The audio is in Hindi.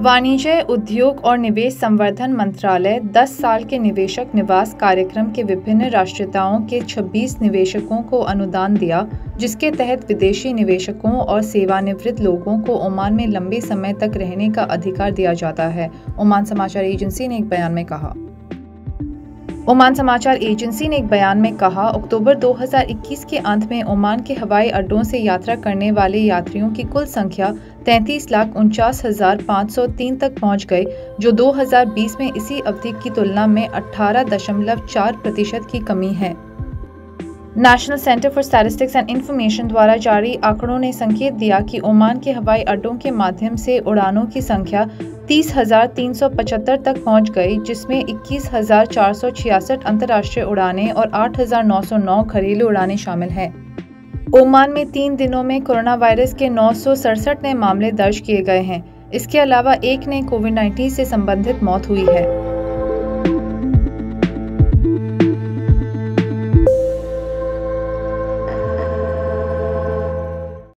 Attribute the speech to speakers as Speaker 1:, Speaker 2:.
Speaker 1: वाणिज्य, उद्योग और निवेश संवर्धन मंत्रालय 10 साल के निवेशक निवास कार्यक्रम के विभिन्न राष्ट्रीयताओं के 26 निवेशकों को अनुदान दिया, जिसके तहत विदेशी निवेशकों और सेवानिवृत्त लोगों को ओमान में लंबे समय तक रहने का अधिकार दिया जाता है। ओमान समाचार एजेंसी ने एक बयान में कहा, अक्टूबर 2021 के अंत में ओमान के हवाई अड्डों से यात्रा करने वाले यात्रियों की कुल संख्या 33,49,503 तक पहुंच गई, जो 2020 में इसी अवधि की तुलना में 18.4% की कमी है। National centre for statistics and information द्वारा जारी आंकड़ों ने संकेत दिया कि ओमान के हवाई अड्डों के माध्यम से उड़ानों की संख्या 30,375 तक पहुंच गई, जिसमें 21,466 अंतर्राष्ट्रीय उड़ानें और 8,909 घरेलू उड़ानें शामिल हैं। ओमान में 3 दिनों में कोरोना वायरस के 967 नए मामले दर्ज किए गए हैं। इसके अलावा एक नई कोविड-19 से संबंधित मौत हुई है।